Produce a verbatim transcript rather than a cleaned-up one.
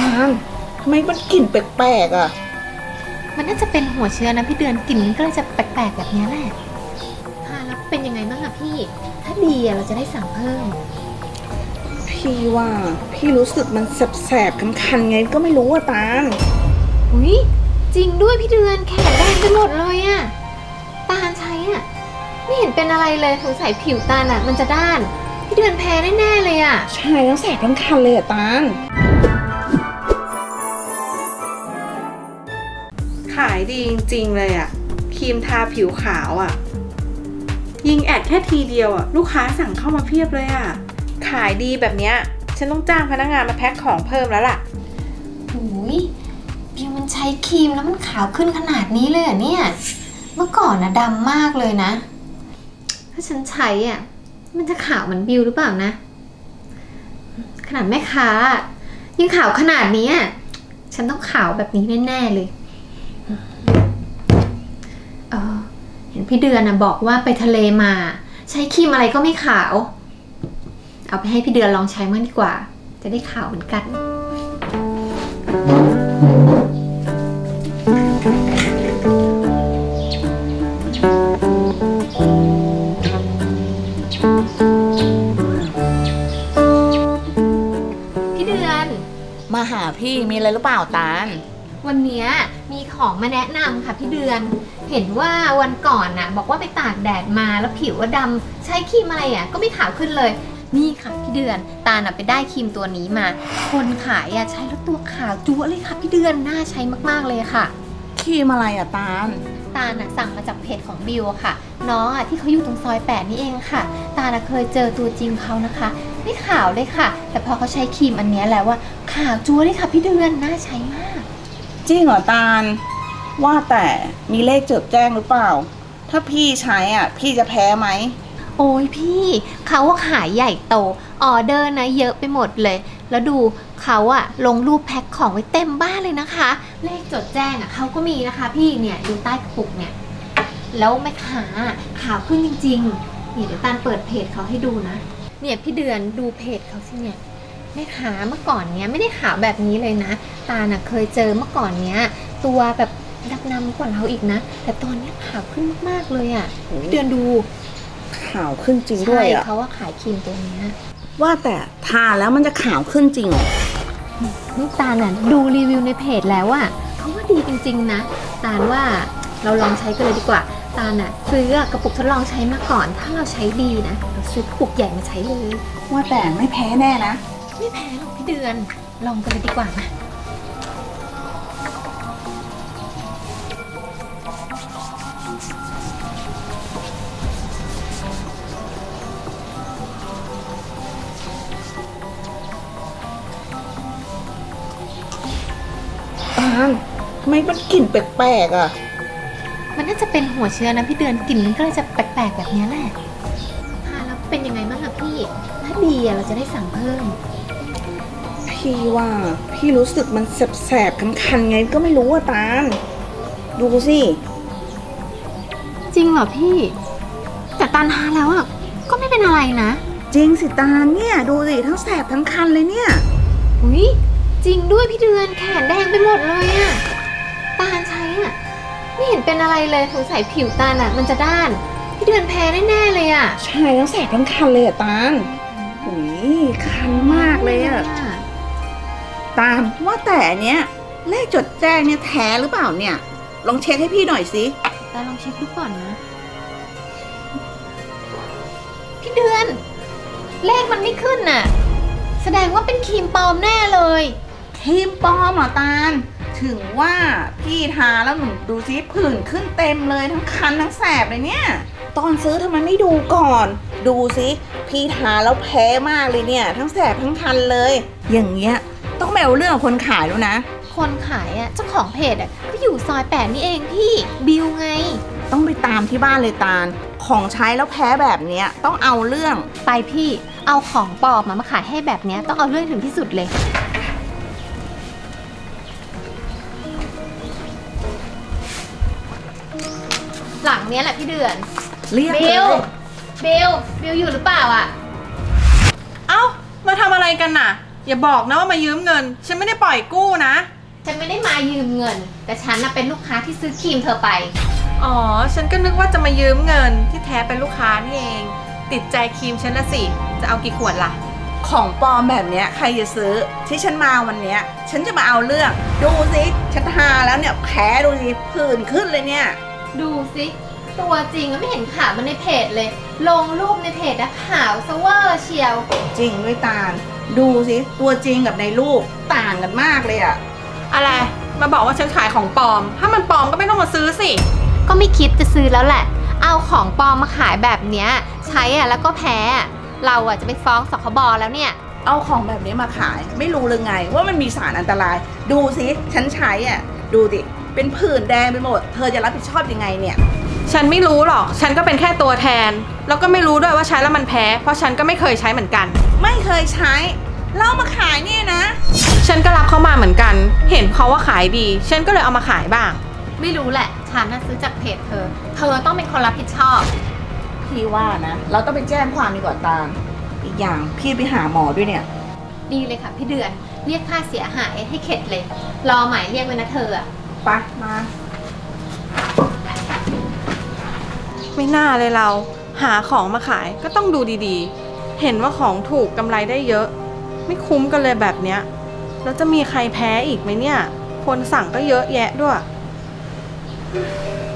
านทำไมมันกลิ่นแปลกๆอ่ะมันน่าจะเป็นหัวเชื้อนะพี่เดือนกลิ่นมันก็เลยจะแปลกๆแบบนี้แหละค่ะแล้วเป็นยังไงบ้างอะพี่ถ้าดีอะเราจะได้สั่งเพิ่มพี่ว่าพี่รู้สึกมันแสบๆคันๆไงก็ไม่รู้อ่ะตาลอุ้ยจริงด้วยพี่เดือนแขนแดงไปหมดเลยอะตาลใช้อะไม่เห็นเป็นอะไรเลยสงสัยผิวตาลอะมันจะด้านพี่เดือนแพ้แน่ๆเลยอะใช่ทั้งแสบทั้งคันเลยอ่ะตาลขายดีจริงๆเลยอ่ะครีมทาผิวขาวอ่ะยิงแอดแค่ทีเดียวอ่ะลูกค้าสั่งเข้ามาเพียบเลยอ่ะขายดีแบบเนี้ยฉันต้องจ้างพนักงานมาแพ็คของเพิ่มแล้วล่ะโอ้ยบิวมันใช้ครีมแล้วมันขาวขึ้นขนาดนี้เลยอ่ะเนี่ยเมื่อก่อนนะดำมากเลยนะถ้าฉันใช้อ่ะมันจะขาวเหมือนบิวหรือเปล่านะขนาดแม่ค้ายังขาวขนาดนี้ฉันต้องขาวแบบนี้แน่ๆเลยเออเห็นพี่เดือนนะบอกว่าไปทะเลมาใช้ครีมอะไรก็ไม่ขาวเอาไปให้พี่เดือนลองใช้มั่งดีกว่าจะได้ขาวเหมือนกันพี่เดือนมาหาพี่มีอะไรหรือเปล่าตาลวันนี้มีของมาแนะนำค่ะพี่เดือนเห็นว่าวันก่อนน่ะบอกว่าไปตากแดดมาแล้วผิวว่าดำใช้ครีมอะไรอ่ะก็ไม่ขาวขึ้นเลยนี่ค่ะพี่เดือนตาลน่ะไปได้ครีมตัวนี้มาคนขายอ่ะใช้แล้วตัวขาวจั๊วเลยค่ะพี่เดือนน่าใช้มากๆเลยค่ะครีมอะไรอ่ะตาลตาลน่ะสั่งมาจากเพจของบิวค่ะน้องอ่ะที่เขาอยู่ตรงซอยแปดนี่เองค่ะตาลน่ะเคยเจอตัวจริงเขานะคะไม่ขาวเลยค่ะแต่พอเขาใช้ครีมอันนี้แล้วว่าขาวจั๊วเลยค่ะพี่เดือนน่าใช้มากจริงเหรอตาลว่าแต่มีเลขจดแจ้งหรือเปล่าถ้าพี่ใช้อ่ะพี่จะแพ้ไหมโอ้ยพี่เขาว่าขายใหญ่โตออเดอร์นะเยอะไปหมดเลยแล้วดูเขาอะลงรูปแพ็คของไว้เต็มบ้านเลยนะคะเลขจดแจ้งอะเขาก็มีนะคะพี่เนี่ยดูใต้กระปุกเนี่ยแล้วแม่ค้าขาวขึ้นจริงๆเนี่ยเดี๋ยวตาลเปิดเพจเขาให้ดูนะเนี่ยพี่เดือนดูเพจเขาสิเนี่ยแม่ค้าเมื่อก่อนเนี้ยไม่ได้ขาวแบบนี้เลยนะตาลอะเคยเจอเมื่อก่อนเนี้ยตัวแบบดำน้ำกว่าเราอีกนะแต่ตอนนี้ขาวขึ้นมากๆเลยอะพี่เดือนดูขาวขึ้นจริงด้วยอ่ะเขาว่าขายครีมตัวนี้ว่าแต่ทาแล้วมันจะขาวขึ้นจริงเหรอนี่ตาลน่ะดูรีวิวในเพจแล้วอ่ะเขาว่าดีจริงๆนะตาลว่าเราลองใช้กันเลยดีกว่าตาลน่ะซื้อกระปุกทดลองใช้มาก่อนถ้าเราใช้ดีนะเราซื้อกระปุกใหญ่มาใช้เลยว่าแต่ไม่แพ้แน่นะไม่แพ้หรอกพี่เดือนลองกันเลยดีกว่านะทำไมมันกลิ่นแปลกๆอ่ะมันน่าจะเป็นหัวเชื้อนะพี่เดือนกลิ่นมันก็เลยจะแปลกๆแบบนี้แหละค่ะแล้วเป็นยังไงบ้างอะพี่ถ้าดีอะเราจะได้สั่งเพิ่มพี่ว่าพี่รู้สึกมันแสบๆคันๆไงก็ไม่รู้อ่ะตาลดูสิจริงเหรอพี่แต่ตาลทาแล้วอะก็ไม่เป็นอะไรนะจริงสิตาลเนี่ยดูสิทั้งแสบทั้งคันเลยเนี่ยอุ้ยจริงด้วยพี่เดือนแขนแดงไปหมดเลยอะตาลใช้อะไม่เห็นเป็นอะไรเลยสงสัยผิวตาลอะมันจะด้านพี่เดือนแพ้แน่ๆเลยอะใช่ทั้งแสบทั้งคันเลยอะตาลอุ้ยคันมากเลยอะตาลว่าแต่เนี้ยเลขจดแจ้งเนี่ยแท้หรือเปล่าเนี่ยลองเช็คให้พี่หน่อยสิตาลองเช็คดูก่อนนะพี่เดือนเลขมันไม่ขึ้นน่ะแสดงว่าเป็นครีมปลอมแน่เลยครีมปลอมเหรอตาลถึงว่าพี่ทาแล้วหนูดูซิผื่นขึ้นเต็มเลยทั้งคันทั้งแสบเลยเนี่ยตอนซื้อทำไมไม่ดูก่อนดูซิพี่ทาแล้วแพ้มากเลยเนี่ยทั้งแสบทั้งคันเลยอย่างเงี้ยต้องไปเอาเรื่องคนขายแล้วนะคนขายอ่ะเจ้าของเพจอ่ะก็อยู่ซอยแปดนี่เองพี่บิวไงต้องไปตามที่บ้านเลยตาลของใช้แล้วแพ้แบบเนี้ยต้องเอาเรื่องไปพี่เอาของปลอมมามาขายให้แบบเนี้ยต้องเอาเรื่องถึงที่สุดเลยหลังเนี้ยแหละพี่เดือนเรียกบิวบิวบิวอยู่หรือเปล่าอ่ะเอ้ามาทำอะไรกันน่ะอย่าบอกนะว่ามายืมเงินฉันไม่ได้ปล่อยกู้นะฉันไม่ได้มายืมเงินแต่ฉันน่ะเป็นลูกค้าที่ซื้อครีมเธอไปอ๋อฉันก็นึกว่าจะมายืมเงินที่แท้เป็นลูกค้านี่เองติดใจครีมฉันละสิจะเอากี่ขวดล่ะของปลอมแบบเนี้ยใครจะซื้อที่ฉันมาวันเนี้ยฉันจะมาเอาเรื่องดูสิฉันทาแล้วเนี่ยแผลดูสิผื่นขึ้นเลยเนี่ยดูสิตัวจริงไม่เห็นขาวมันในเพจเลยลงรูปในเพจนะขาวซะเวอร์เชียวจริงด้วยตาลดูสิตัวจริงกับในรูปต่างกันมากเลยอะอะไรมาบอกว่าฉันขายของปลอมถ้ามันปลอมก็ไม่ต้องมาซื้อสิก็ไม่คิดจะซื้อแล้วแหละเอาของปลอมมาขายแบบเนี้ยใช้อะแล้วก็แพ้เราอะจะไปฟ้องสคบแล้วเนี่ยเอาของแบบนี้มาขายไม่รู้เลยไงว่ามันมีสารอันตรายดูสิฉันใช้อ่ะดูดิเป็นผื่นแดงไปหมดเธอจะรับผิดชอบยังไงเนี่ยฉันไม่รู้หรอกฉันก็เป็นแค่ตัวแทนแล้วก็ไม่รู้ด้วยว่าใช้แล้วมันแพ้เพราะฉันก็ไม่เคยใช้เหมือนกันไม่เคยใช้เล่ามาขายเนี่ยนะฉันก็รับเข้ามาเหมือนกันเห็นเขาว่าขายดีฉันก็เลยเอามาขายบ้างไม่รู้แหละฉันน่ะซื้อจากเพจเธอเธอต้องเป็นคนรับผิดชอบพี่ว่านะเราต้องไปแจ้งความดีกว่าตามอีกอย่างพี่ไปหาหมอด้วยเนี่ยดีเลยค่ะพี่เดือนเรียกค่าเสียหายให้เข็ดเลยรอหมายเรียกไว้นะเธออะไปมาไม่น่าเลยเราหาของมาขายก็ต้องดูดีๆเห็นว่าของถูกกำไรได้เยอะไม่คุ้มกันเลยแบบเนี้ยแล้วจะมีใครแพ้อีกไหมเนี่ยคนสั่งก็เยอะแยะด้วย